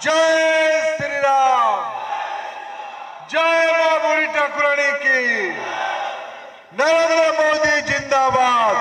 जय श्री राम, जय मां बुढ़ी ठाकुराणी की, नरेंद्र मोदी जिंदाबाद,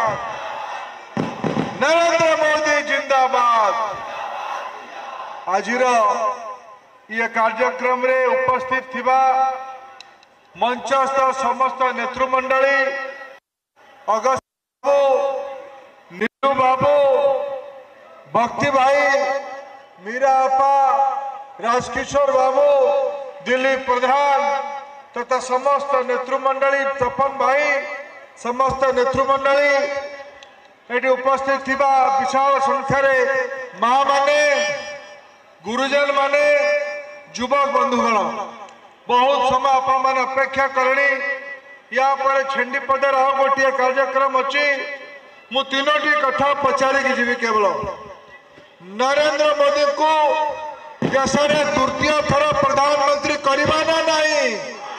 नरेंद्र मोदी जिंदाबाद। आज ये कार्यक्रम रे उपस्थित थिबा मंचस्थ समस्त नेतृमंडली, अगस्त बाबू, नीलू बाबू, भक्ति भाई, मीरा आपा, राजकिशोर बाबू, दिलीप प्रधान तथा समस्त नेतृमंडली, तपन भाई, समस्त नेतृमंडली ये उपस्थित थिबा विशाल संख्यार माँ माने, गुरुजन माने, युवक बंधुगण, बहुत समय आपण मैंने अपेक्षा करनी। या पर छेंडीपदार आ गोटे कार्यक्रम अच्छी, मु तीनोटी कथा पचारिकी जीवी। केवल नरेंद्र मोदी को देश में तृतीय थर प्रधानमंत्री करवा ना नहीं,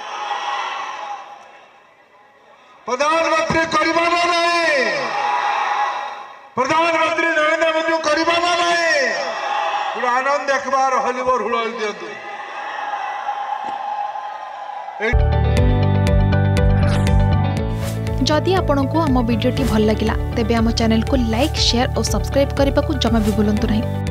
प्रधानमंत्री करवा ना नहीं, प्रधानमंत्री नरेंद्र मोदी करवा ना नहीं। पूरा आनंद देखबार हलिबर हुड़ दिंतु। जदि आपंक आम भिडी भल लगा तेब आम चैनल को लाइक, शेयर और सब्सक्राइब करने को जमा भी भूलु नहीं।